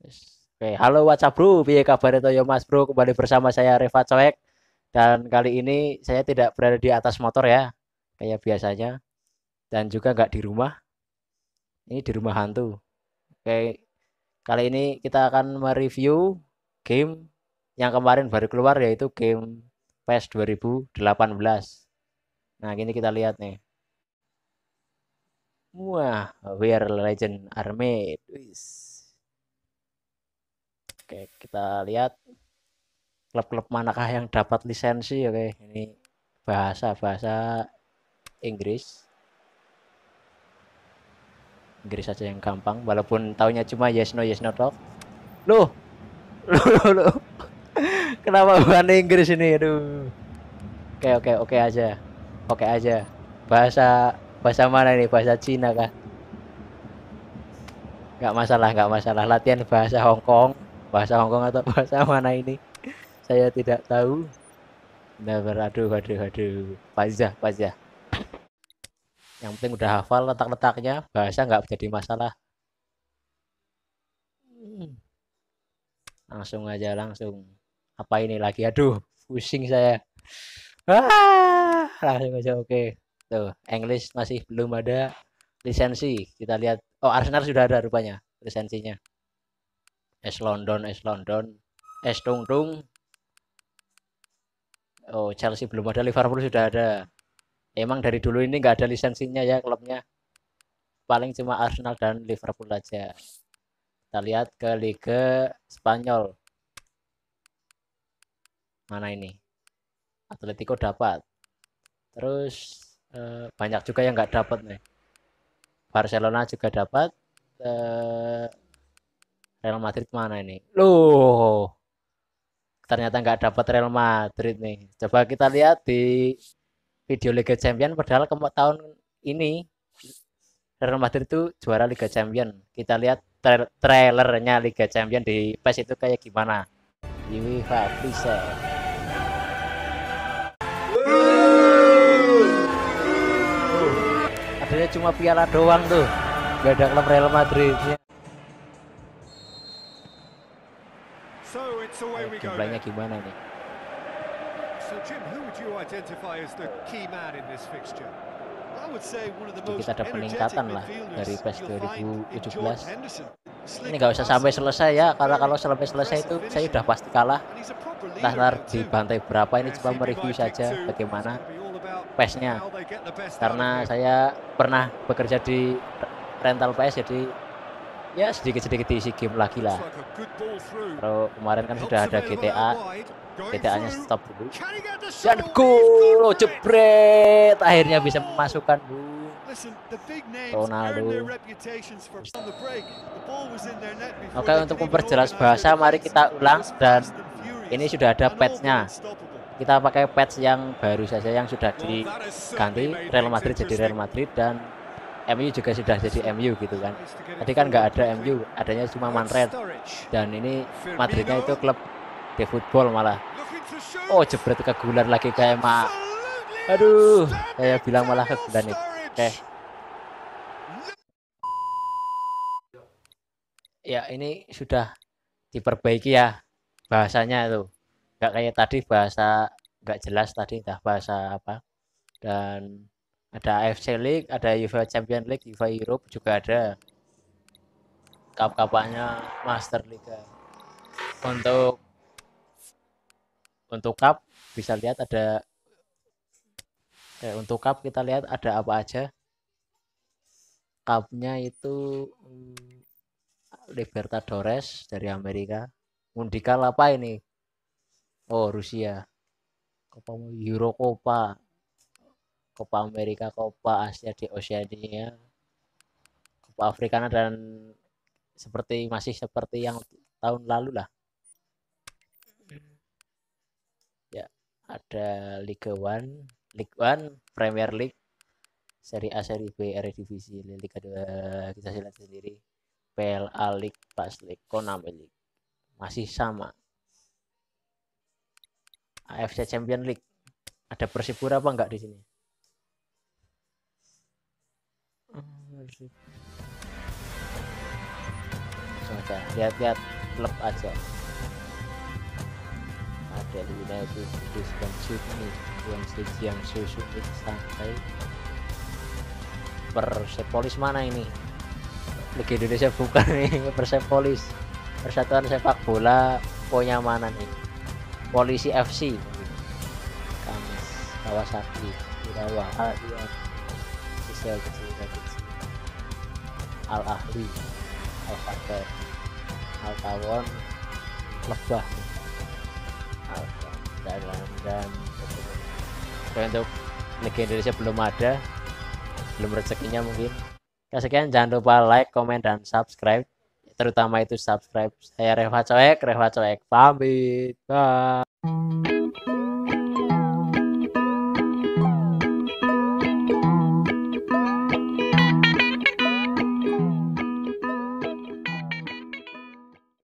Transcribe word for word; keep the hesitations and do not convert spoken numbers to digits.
Oke, halo WhatsApp bro, piye kabar itu ya Mas bro? Kembali bersama saya Reva Coek dan kali ini saya tidak berada di atas motor ya, kayak biasanya dan juga nggak di rumah. Ini di rumah hantu. Oke, kali ini kita akan mereview game yang kemarin baru keluar yaitu game PES dua ribu delapan belas. Nah, ini kita lihat nih. Wah, We Are Legend Army. Wis. Oke, kita lihat klub-klub manakah yang dapat lisensi. Oke, ini bahasa-bahasa Inggris. Inggris saja yang gampang walaupun taunya cuma yes no yes no talk. Loh, loh, loh, loh. Kenapa bukan Inggris ini? Aduh. Oke, oke, oke aja. Oke aja. Bahasa bahasa mana ini? Bahasa Cina kah? Nggak masalah, nggak masalah. Latihan bahasa Hong Kong, bahasa Hong Kong atau bahasa mana ini? Saya tidak tahu. Nah, aduh, aduh, aduh. Pazah, pazah. Yang penting udah hafal letak-letaknya, bahasa nggak jadi masalah. Hmm, langsung aja, langsung. Apa ini lagi? Aduh, pusing saya. Ah, langsung aja oke. Tuh, English masih belum ada lisensi. Kita lihat. Oh, Arsenal sudah ada rupanya lisensinya. Es London, Es London, Es Tung Tung. Oh, Chelsea belum ada, Liverpool sudah ada. Emang dari dulu ini nggak ada lisensinya ya klubnya. Paling cuma Arsenal dan Liverpool aja. Kita lihat ke Liga Spanyol. Mana ini? Atletico dapat. Terus eh, banyak juga yang nggak dapat nih. Barcelona juga dapat. Eh, Real Madrid mana ini? Loh, ternyata nggak dapat Real Madrid nih. Coba kita lihat di video Liga Champion. Padahal ke tahun ini Real Madrid itu juara Liga Champion. Kita lihat tra trailernya Liga Champion di PES itu kayak gimana. Di UEFA Preset. Adanya cuma piala doang tuh. Gak ada klub Real Madrid. Gameplaynya gimana nih? Jadi kita ada peningkatan lah dari PES dua ribu tujuh belas. Ini nggak usah sampai selesai ya, karena kalau sampai selesai itu saya udah pasti kalah. Entah dibantai berapa, ini cuma mereview saja bagaimana PES-nya. Karena saya pernah bekerja di rental P S, jadi ya sedikit-sedikit diisi game lagi lah. Kalau kemarin kan sudah ada G T A, G T A-nya stop dulu. Dan gol, jebret, akhirnya bisa memasukkan Ronaldo. Oke, untuk memperjelas bahasa, mari kita ulang dan ini sudah ada patch-nya. Kita pakai patch yang baru saja yang sudah diganti, Real Madrid jadi Real Madrid dan M U juga sudah jadi M U gitu kan. Tadi kan nggak ada M U, adanya cuma Manfred. Dan ini Madridnya itu klub de football malah. Oh, jebret kegulan lagi kayak mak. Aduh, saya bilang malah kegulan nih. Oke. Ya, ini sudah diperbaiki ya bahasanya itu. Nggak kayak tadi bahasa nggak jelas tadi, entah bahasa apa. Dan ada A F C League, ada UEFA Champions League, UEFA Europe juga ada. Cup-cupannya Master Liga. Untuk untuk cup bisa lihat ada eh, untuk cup kita lihat ada apa aja. Cupnya itu hmm, Libertadores dari Amerika. Mundial apa ini? Oh, Rusia. Copa Euro Copa, Copa Amerika, Copa Asia di Oceania, Copa Africana dan seperti masih seperti yang tahun lalu lah. Ya, ada Liga One, League One, Premier League, Serie A, Serie B, Eredivisie, Liga dua, kita lihat sendiri. P L A League, Pas League, Konami League. Masih sama. A F C Champions League. Ada Persipura apa enggak di sini? langsung aja lihat-lihat klub aja. Ada United Kudus dan Sydney yang yang susu sampai Persepolis mana ini? Liga Indonesia bukan nih. Persepolis, Persatuan Sepak Bola punya mana nih? Polisi F C, Kamis, Kawasaki, Urawa, Adian, Sisel kecil, kecil, Al Ahli, Al Fateh, Al Tawon, Lebah, Al dan dan untuk Liga Indonesia belum ada, belum rezekinya mungkin. Ya, sekian, jangan lupa like, komen, dan subscribe, terutama itu subscribe. Saya Reva Coek, Reva Coek pamit, bye.